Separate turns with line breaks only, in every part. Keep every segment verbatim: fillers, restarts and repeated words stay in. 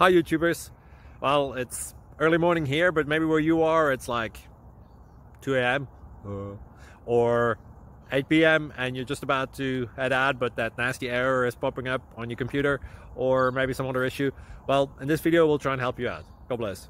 Hi YouTubers. Well, it's early morning here, but maybe where you are it's like two A M Uh, or eight P M and you're just about to head out, but that nasty error is popping up on your computer, or maybe some other issue. Well, in this video we'll try and help you out. God bless.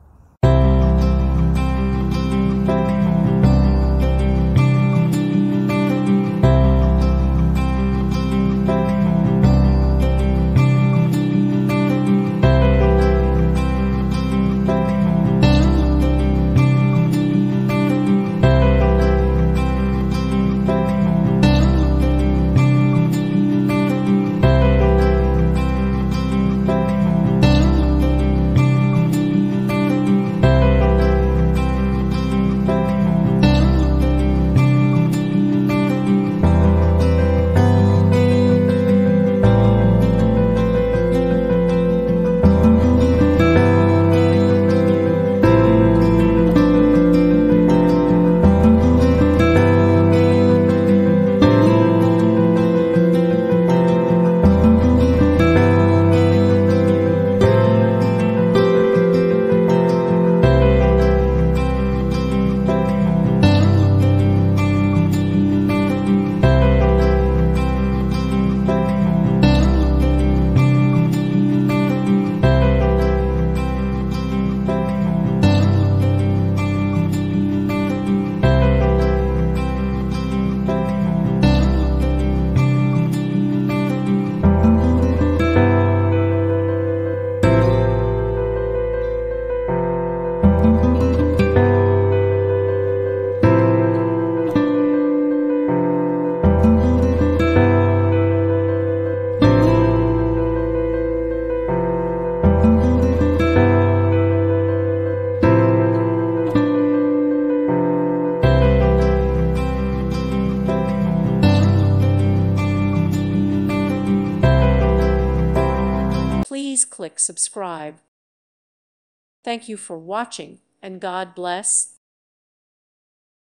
Please click subscribe. Thank you for watching, and God bless.